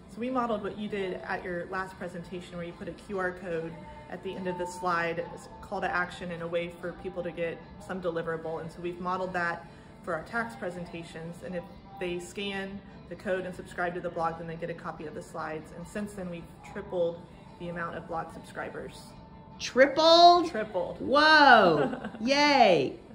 So we modeled what you did at your last presentation, where you put a QR code at the end of the slide as a call to action and a way for people to get some deliverable. And so we've modeled that for our tax presentations. And if they scan the code and subscribe to the blog, then they get a copy of the slides. And since then, we've tripled the amount of blog subscribers. Tripled? Tripled. Whoa, yay.